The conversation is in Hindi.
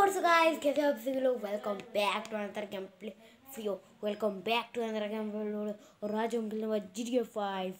और सो गाइस कैसे आप सभी लोग welcome back to another game play video. Welcome back to another game और आज हम खेलने वाले GTA 5